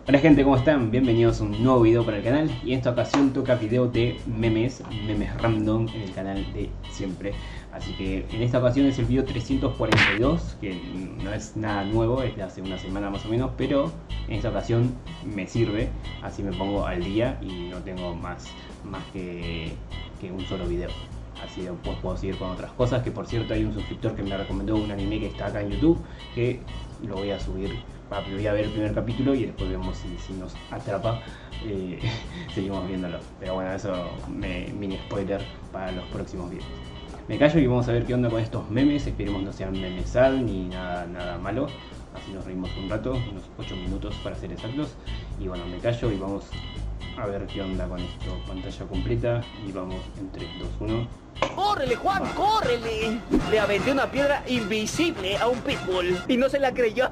Hola gente, ¿cómo están? Bienvenidos a un nuevo video para el canal. Y en esta ocasión toca video de memes random en el canal de siempre. Así que en esta ocasión es el video 342, que no es nada nuevo, es de hace una semana más o menos. Pero en esta ocasión me sirve, así me pongo al día y no tengo más que un solo video. Así después puedo seguir con otras cosas, que por cierto hay un suscriptor que me recomendó un anime que está acá en YouTube, que lo voy a subir. Voy a ver el primer capítulo y después vemos si nos atrapa, seguimos viéndolo. Pero bueno, eso mini spoiler para los próximos videos. Me callo y vamos a ver qué onda con estos memes. Esperemos no sean memes sad ni nada malo. Así nos reímos un rato, unos 8 minutos para ser exactos. Y bueno, me callo y vamos a ver qué onda con esto. Pantalla completa y vamos en 3, 2, 1. ¡Córrele, Juan, córrele! Le aventé una piedra invisible a un pitbull y no se la creyó.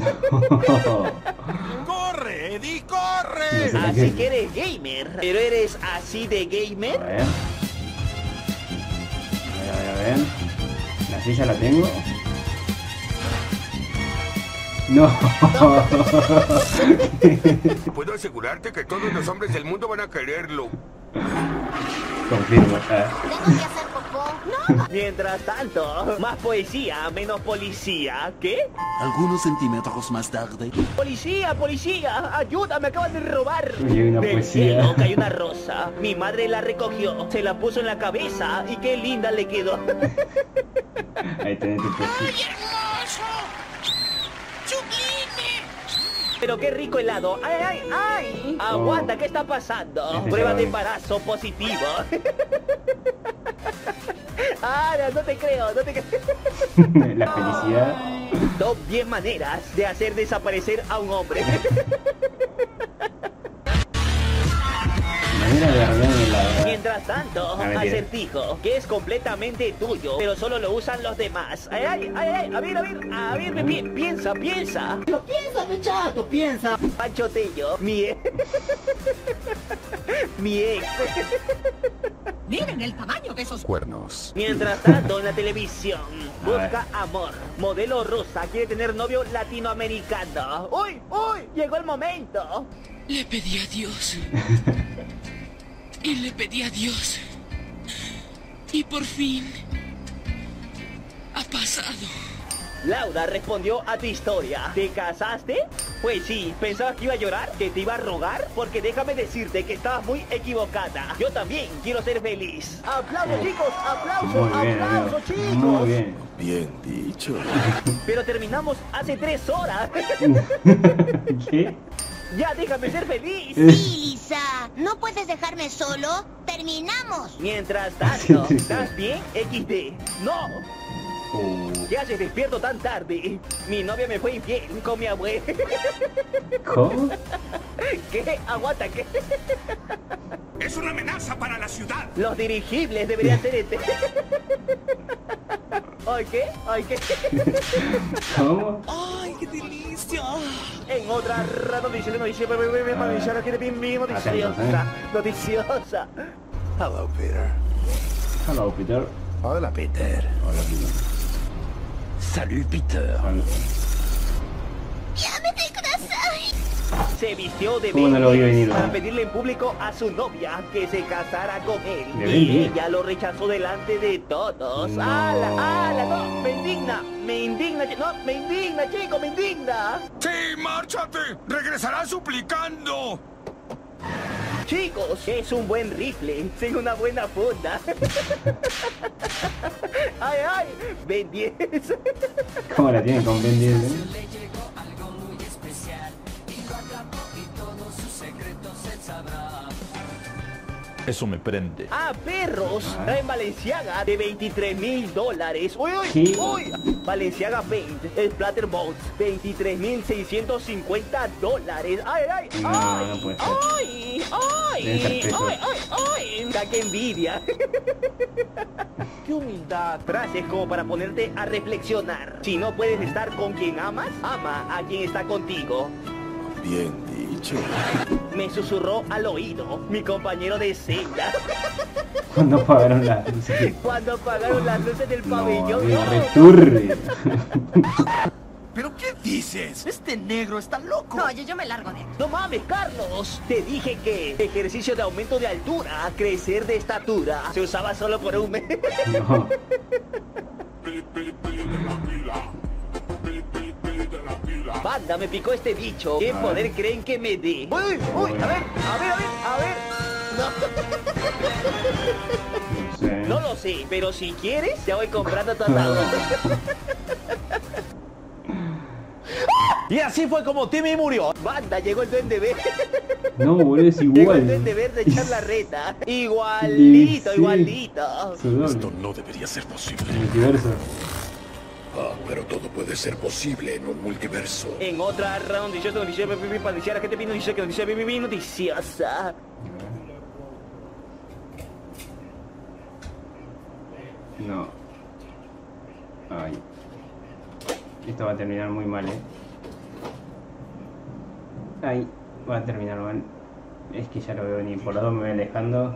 ¡Corre, Eddie, corre! No sé Así que eres gamer. ¿Pero eres así de gamer? A ver. A ver. La silla la tengo. No. Puedo asegurarte que todos los hombres del mundo van a quererlo. Confirmo. Tengo que hacer popó. ¡No! Mientras tanto, más poesía, menos policía. ¿Qué? Algunos centímetros más tarde. ¡Policía, policía! ¡Ayuda, me acaban de robar! Y hay una Del poesía. cielo cayó una rosa. Mi madre la recogió, se la puso en la cabeza y qué linda le quedó. Ahí tenés tu poesía. hermoso! ¡Sublime! Pero qué rico helado. ¡Ay, ay, ay! Aguanta, ¿qué está pasando? Este Prueba de sabe. embarazo positivo. Ah, no te creo, no te creo. La felicidad. Top 10 maneras de hacer desaparecer a un hombre. Manera de arreglar la. Mientras tanto, mentira. acertijo, que es completamente tuyo, pero solo lo usan los demás. Ay, ay, ay, ay, a ver, piensa. Piensa, chato, piensa. Pancho Tello, mi ex. Miren el tamaño de esos Cuernos. Mientras tanto, en la televisión, busca amor. Modelo rusa quiere tener novio latinoamericano. ¡Uy, uy! Llegó el momento. Le pedí a Dios. Y le pedí a Dios. Y por fin ha pasado. Laura respondió a tu historia. ¿Te casaste? Pues sí, ¿pensabas que iba a llorar? ¿Que te iba a rogar? Porque déjame decirte que estabas muy equivocada. Yo también quiero ser feliz. ¡Aplausos, chicos! ¡Aplausos! Muy bien, amigo. ¡Aplausos, chicos! Muy bien. Bien dicho. Pero terminamos hace 3 horas. ¿Qué? ¡Ya déjame ser feliz! Sí, Lisa. ¿No puedes dejarme solo? ¡Terminamos! Mientras tanto, ¿estás bien? XD. ¡No! ¿Qué haces despierto tan tarde? Mi novia me fue infiel con mi abuela. ¿Cómo? ¿Qué? Aguanta, ¿qué? ¡Es una amenaza para la ciudad! Los dirigibles deberían ser ¿Ay qué? ¿Ay qué? ¿Cómo? ¡Ay, qué delicia! En otra noticia, noticiosa. Hello, Peter. Hello, Peter. Hola, Peter. Hola, Peter. Salut, Peter. Hola. ¡Llámete, kudasai! Se vistió de ¿Cómo no lo vi Bendy venir, para no? pedirle en público a su novia que se casara con él. ¿De Y Bendy? ella lo rechazó delante de todos. No. ¡Hala, no! ¡Me indigna, chico, me indigna! ¡Sí, márchate! ¡Regresarás suplicando! Chicos, es un buen rifle, sin una buena funda. ¡Ay, ay! ¡Ben 10! ¿Cómo la tienen con Ben 10? Eso me prende. ¡Ah, perros! Traen Balenciaga de $23,000. ¡Uy, uy! ¿Qué? ¡Uy! Balenciaga Paint, Splatter Boats, $23,650. ¡Ay, ay! No, ¡Ay! no puede ser. ¡Ay! ¡Ay! Deben ser ¡Ay! pesos. ¡Ay! ¡Ay! ¡Qué envidia! ¡Qué humildad! Frases como para ponerte a reflexionar. Si no puedes estar con quien amas, ama a quien está contigo. Bien dicho. Me susurró al oído mi compañero de celda Cuando apagaron las luces. cuando apagaron las luces del No, pabellón. amigo, returbio. ¿Pero qué dices? Este negro está loco. Oye, yo me largo de aquí. No mames, Carlos. Te dije que ejercicio de aumento de altura, crecer de estatura, se usaba solo por un mes. No. Banda, me picó este bicho. ¿Qué poder creen que me dé? Uy, uy, a ver. No sé. No lo sé, pero si quieres, ya voy comprando tu atado. Y así fue como Timmy murió. Banda, llegó el Duende Verde. No, boludo, es igual. Llegó el Duende Verde a echar la reta. Igualito, Sí. igualito. Esto no debería ser posible. Multiverso. Ah, pero todo puede ser posible en un multiverso. En otra round, noticiosa, para decir a la gente bien noticiosa. No. Ay. Esto va a terminar muy mal, Ay, va a terminar mal. Es que ya lo veo venir. Por los dos me voy alejando.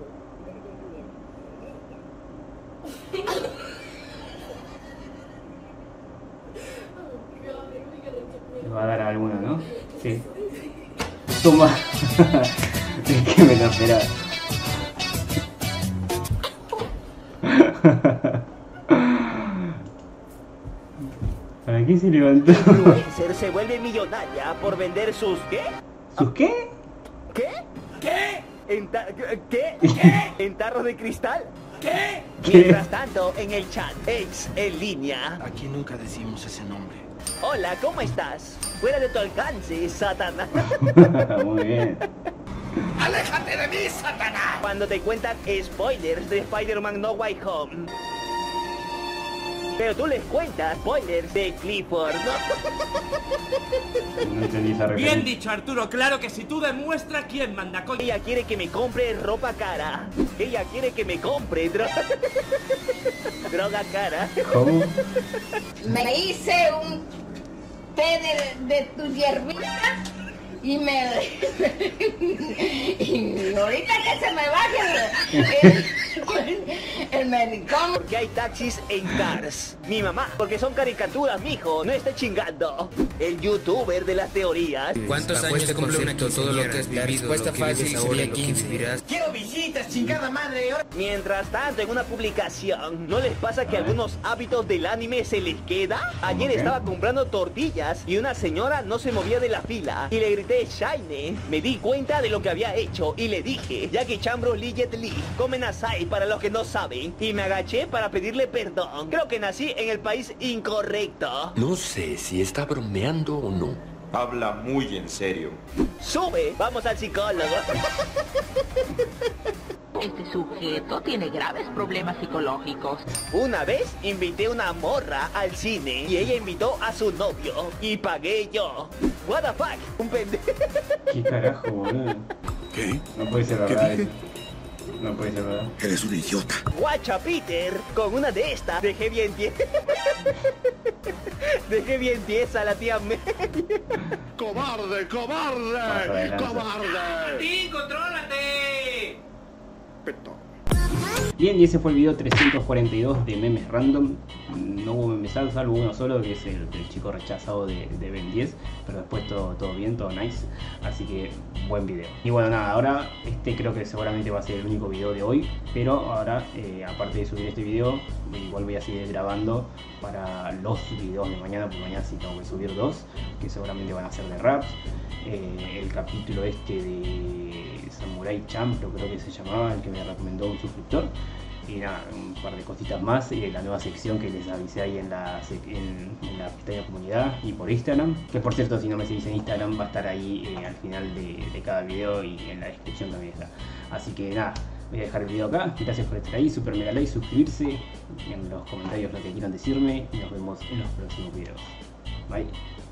Le va a dar a alguno, ¿no? Sí. Toma. Es que me lo esperaba. ¿Para qué se levantó? Influencer se vuelve millonaria por vender sus ¿qué? ¿Sus qué? ¿Qué? ¿Qué? ¿Qué? ¿En tarros de cristal? ¿Qué? Mientras tanto, en el chat, ex en línea. Aquí nunca decimos ese nombre. Hola, ¿cómo estás? Fuera de tu alcance, Satanás. Muy bien. ¡Aléjate de mí, Satanás! Cuando te cuentan spoilers de Spider-Man No Way Home. Pero tú les cuentas spoilers de Clifford, ¿no? No entendí esa referencia. Bien dicho, Arturo. Claro que si tú demuestras quién manda, coño. Ella quiere que me compre ropa cara. Ella quiere que me compre droga cara. ¿Cómo? Me hice un té de tu hierbita y me... y ahorita que se me baje el medicón. Porque hay taxis en Cars. Mi mamá, porque son caricaturas, mijo. No esté chingando. El youtuber de las teorías. ¿Cuántos años te cumple todo lo que has vivido? La respuesta fácil sería 15. Quiero visitas, chingada madre. Mientras tanto, en una publicación, ¿no les pasa que algunos hábitos del anime se les queda? Ayer estaba comprando tortillas y una señora no se movía de la fila. Y le grité, Shine. Me di cuenta de lo que había hecho y le dije, Jackie Chan, Bruce Lee, Jet Li, comen asai para los que no saben. Y me agaché para pedirle perdón. Creo que nací en el país incorrecto. No sé si está bromeando o no. Habla muy en serio. Sube, vamos al psicólogo. Este sujeto tiene graves problemas psicológicos. Una vez invité una morra al cine y ella invitó a su novio y pagué yo. What the fuck, un pendejo. ¿Qué carajo, boludo? ¿Qué? No puede ser ¿Qué verdad dije? eso. No puede ser verdad. Eres un idiota. Guacha, Peter, con una de estas dejé bien tiesa. Dejé bien tiesa a la tía May. ¡Cobarde, cobarde! Adelante. ¡Cobarde! ¡Sí, contrólate! Bien, y ese fue el video 342 de memes random. No hubo memes salvo uno solo, que es el chico rechazado de Ben 10. Pero después todo bien, todo nice. Así que buen video. Y bueno, nada, ahora este creo que seguramente va a ser el único video de hoy. Pero ahora, aparte de subir este video, igual voy a seguir grabando para los videos de mañana. Porque mañana sí tengo que subir dos, que seguramente van a ser de raps. El capítulo este de Samurai Champloo, creo que se llamaba, el que me recomendó un suscriptor. Y nada, un par de cositas más. La nueva sección que les avisé ahí en la pestaña comunidad y por Instagram. Que por cierto, si no me seguís en Instagram, va a estar ahí al final de cada video y en la descripción también está. Así que nada, voy a dejar el video acá. Gracias por estar ahí, super mega like, suscribirse en los comentarios lo que quieran decirme. Y nos vemos en los próximos videos. Bye.